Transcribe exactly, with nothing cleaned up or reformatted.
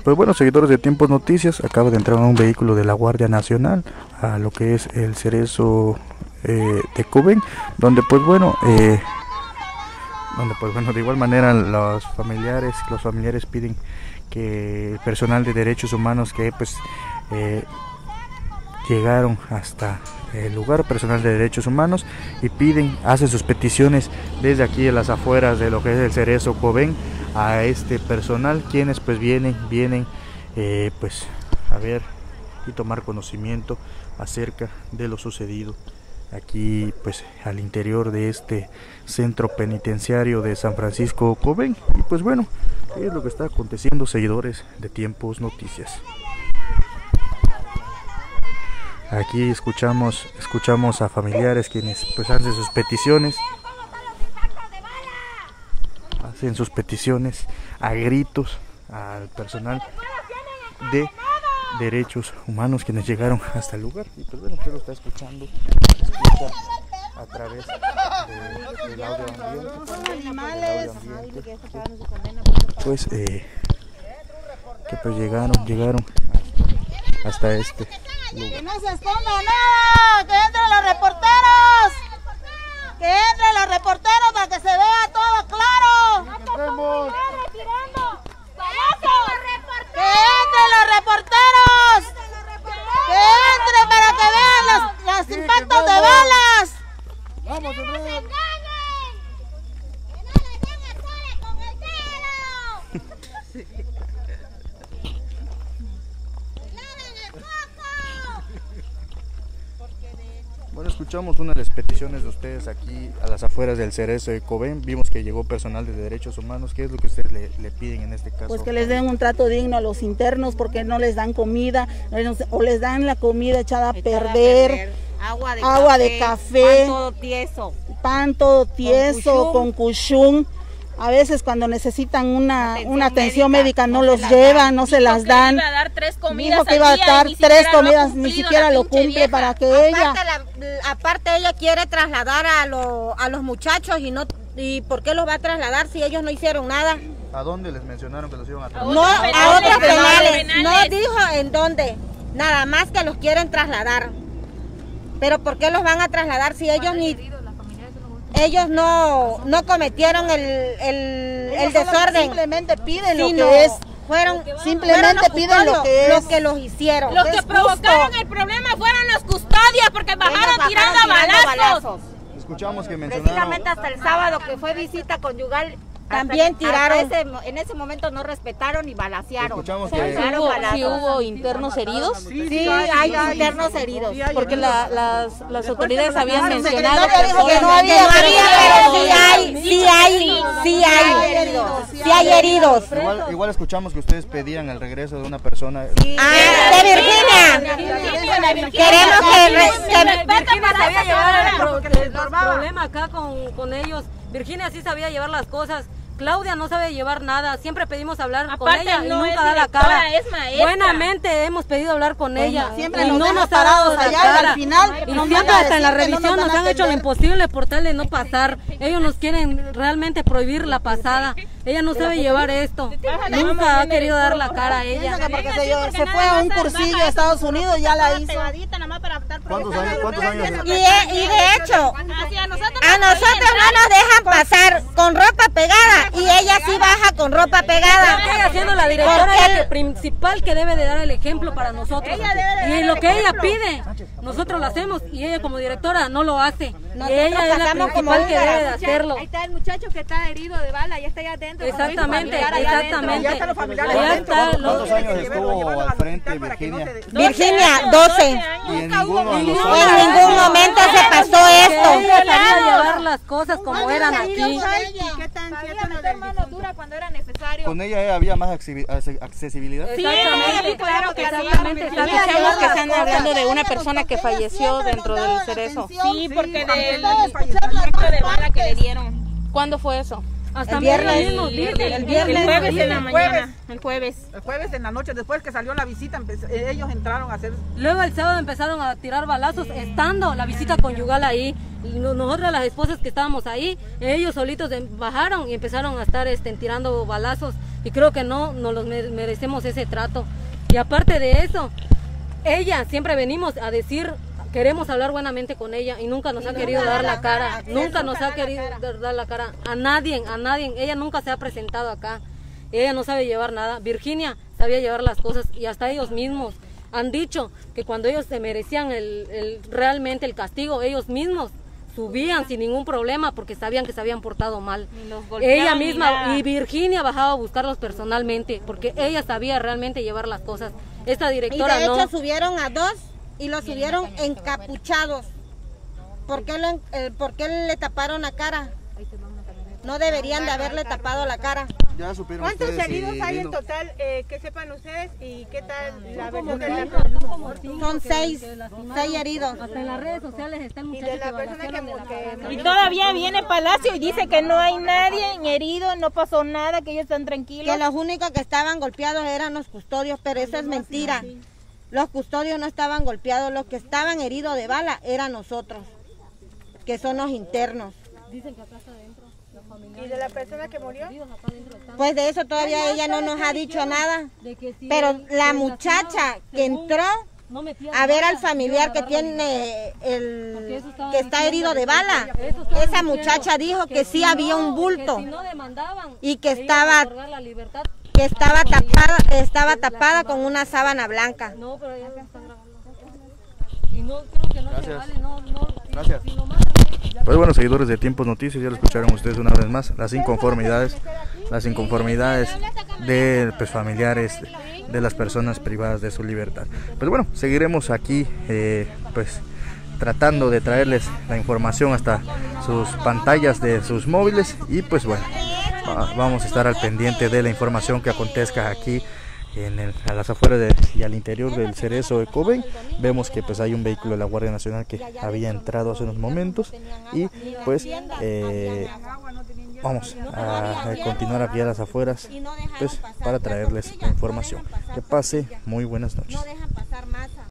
Pues bueno, seguidores de Tiempos Noticias, acaba de entrar un vehículo de la Guardia Nacional a lo que es el Cerezo eh, de Cobén, donde pues bueno, eh, donde pues bueno, de igual manera los familiares, los familiares piden que el personal de derechos humanos que pues eh, llegaron hasta el lugar, personal de derechos humanos, y piden, hacen sus peticiones desde aquí en las afueras de lo que es el Cerezo Cobén a este personal, quienes pues vienen, vienen eh, pues a ver y tomar conocimiento acerca de lo sucedido aquí pues al interior de este centro penitenciario de San Francisco Cobén. Y pues bueno, es lo que está aconteciendo, seguidores de Tiempos Noticias. Aquí escuchamos escuchamos a familiares quienes pues hacen sus peticiones, hacen sus peticiones a gritos al personal de derechos humanos quienes llegaron hasta el lugar. Y pues bueno, usted lo está escuchando, escucha a través de, del audio ambiente, pues eh, que pues llegaron, llegaron hasta, hasta este lugar. Que no se esconda nada, que entren los reporteros, que entren los reporteros para que se vea todo claro. Entremos. Que entren los reporteros, que entren para que vean los, los Sí, impactos que de vamos. balas. Vamos, entremos. Bueno, escuchamos una de las peticiones de ustedes aquí a las afueras del Cerezo de Cobén. Vimos que llegó personal de derechos humanos. ¿Qué es lo que ustedes le, le piden en este caso? Pues que les den un trato digno a los internos, porque no les dan comida, o les dan la comida echada a Echada perder, a perder, agua de agua café, de café, pan todo tieso, pan todo tieso, con cuchún. A veces cuando necesitan una atención una atención médica, médica, no, no los se las llevan, dan. no se Dijo las que dan. iba a dar tres comidas Dijo que iba a al día dar y ni tres siquiera lo ha comidas, ni cumplido siquiera la lo pinche cumple vieja. para que ella... Aparte, la- aparte ella quiere trasladar a, lo- a los muchachos y no y ¿por qué los va a trasladar si ellos no hicieron nada? ¿A dónde les mencionaron que los iban a traer? No, a penales, otros penales, penales. no dijo en dónde, nada más que los quieren trasladar. Pero ¿por qué los van a trasladar si ellos ni ellos no no cometieron el, el, el Ellos solo desorden? Simplemente piden Sí, lo no, que es. fueron Simplemente fueron los piden lo custodios que es. los que los hicieron. Los es que justo. provocaron el problema fueron los custodios porque Ellos bajaron bajaron tirando tirando balazos. Escuchamos que mencionaron... Precisamente hasta el sábado que fue visita conyugal, También hasta- tiraron. hasta ese- en ese momento no respetaron y balacearon. Escuchamos que- Tiraron hubo, balazos. sí hubo internos heridos, Sí, hay internos heridos. porque la- las, las autoridades habían mencionado secretaria dijo que no había, Que no había, pero sí pero hay, sí hay, sí hay, sí hay heridos. Igual, igual escuchamos que ustedes pedían el regreso de una persona. Ah, de Virginia. Queremos que, re- que Virginia sabía llevar el, pro- porque les el estorbaba. problema acá con, con ellos. Virginia sí sabía llevar las cosas. Claudia no sabe llevar nada. Siempre pedimos hablar con Aparte, ella y no nunca es da la directora, cara. es maestra. Buenamente hemos pedido hablar con ella siempre y nos no deja nos ha parados dado la allá y cara. al final Y nos siempre van a hasta en la decir que no revisión nos nos van a han hecho lo atender. imposible por tal de no pasar. Ellos nos quieren realmente prohibir la pasada. Ella no sabe llevar esto. Nunca ha querido dar la cara a ella. Piensa que porque se, se fue a un cursillo a Estados Unidos ya la hizo. ¿Cuántos años? ¿Cuántos años? y de, y de hecho, Hacia nosotros a nosotros no nos dejan pasar con ropa pegada y ella sí baja con ropa pegada. Sigue siendo la directora, Porque ella el- que principal que debe de dar el ejemplo para nosotros. Y lo que ella pide, nosotros lo hacemos y ella como directora no lo hace. Y Nosotros ella es la pasamos como principal que húngaras. debe de hacerlo. Ahí está el muchacho que está herido de bala, ya está allá adentro. Exactamente, Con su familiar allá adentro. exactamente. Ya están los familiares Allá adentro. está ¿Cuántos los- años estuvo al frente Virginia? Virginia, doce. Y en ninguno de los En años... ningún momento se pasó que esto. ella sabía llevar las cosas como eran aquí. ¿Qué tan Sabía meter mano dura cuando era necesario. Con ella eh, había más accesi- acce- accesibilidad. Exactamente, claro que sí. exactamente. escuchamos que están hablando de una persona que falleció dentro del Cerezo. Sí, porque del impacto de bala que le dieron. ¿Cuándo fue eso? Hasta El viernes. mañana mismo, dicen. El viernes, el jueves en la El mañana. jueves. El jueves. El jueves en la noche, después que salió la visita, empezó- ellos entraron a hacer... Luego el sábado empezaron a tirar balazos, estando la visita conyugal ahí. Nosotras las esposas que estábamos ahí, ellos solitos bajaron y empezaron a estar este, tirando balazos, y creo que no nos los merecemos ese trato. Y aparte de eso, ella siempre venimos a decir, queremos hablar buenamente con ella, y nunca nos ha querido dar la cara, nunca nos ha querido dar la cara a nadie, a nadie. Ella nunca se ha presentado acá, ella no sabe llevar nada. Virginia sabía llevar las cosas, y hasta ellos mismos han dicho que cuando ellos se merecían el, el, realmente el castigo, ellos mismos subían sin ningún problema porque sabían que se habían portado mal. Ella misma y Virginia bajaba a buscarlos personalmente porque ella sabía realmente llevar las cosas. Esta directora no. Y de hecho no. subieron a dos y los subieron encapuchados. ¿Por qué, lo, eh, ¿Por qué le taparon la cara? No deberían de haberle tapado la cara. Ya supieron. ¿Cuántos ustedes heridos y... hay en total? Eh, que sepan ustedes, y qué tal la versión de la... Son seis, seis heridos. Hasta en las redes sociales está el muchacho y de la que persona que, que, que... Y todavía viene Palacio y dice que no hay nadie herido, no pasó nada, que ellos están tranquilos. Que los únicos que estaban golpeados eran los custodios, pero eso es mentira. Los custodios no estaban golpeados, los que estaban heridos de bala eran nosotros, que son los internos. Dicen que acá está adentro. ¿Y de la persona que murió? Pues de eso todavía ella no nos ha dicho nada. Pero la muchacha que entró a ver al familiar que tiene el que está herido de bala, esa muchacha dijo que sí había un bulto y que estaba que estaba tapada, estaba tapada con una sábana blanca. No, pero ya se están grabando. Y no creo que no se vale, no, no. Gracias. Pues bueno, seguidores de Tiempos Noticias, ya lo escucharon ustedes una vez más, las inconformidades, las inconformidades de pues, familiares de las personas privadas de su libertad. Pues bueno, seguiremos aquí eh, pues tratando de traerles la información hasta sus pantallas de sus móviles, y pues bueno, vamos a estar al pendiente de la información que acontezca aquí en el, a las afueras de, y al interior del Cerezo de Coven. Vemos que pues hay un vehículo de la Guardia Nacional que había entrado hace unos momentos, y pues eh, vamos a, a continuar aquí a las afueras pues para traerles la información. Que pase muy buenas noches.